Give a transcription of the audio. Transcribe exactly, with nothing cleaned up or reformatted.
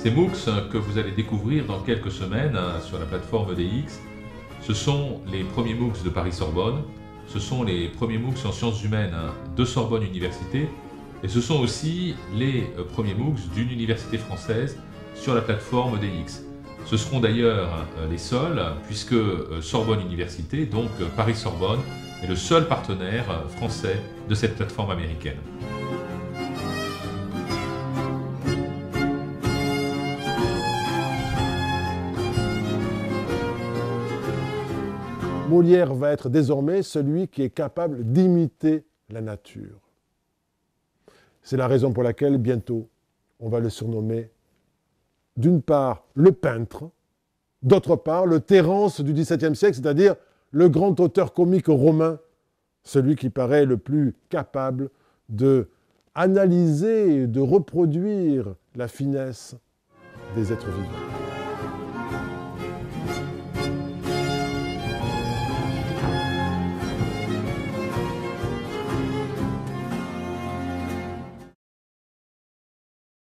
Ces MOOCs que vous allez découvrir dans quelques semaines sur la plateforme E D X, ce sont les premiers MOOCs de Paris-Sorbonne, ce sont les premiers MOOCs en sciences humaines de Sorbonne Université, et ce sont aussi les premiers MOOCs d'une université française sur la plateforme E D X. Ce seront d'ailleurs les seuls, puisque Sorbonne Université, donc Paris-Sorbonne, est le seul partenaire français de cette plateforme américaine. Molière va être désormais celui qui est capable d'imiter la nature. C'est la raison pour laquelle, bientôt, on va le surnommer, d'une part, le peintre, d'autre part, le Terence du dix-septième siècle, c'est-à-dire le grand auteur comique romain, celui qui paraît le plus capable de analyser et de reproduire la finesse des êtres vivants.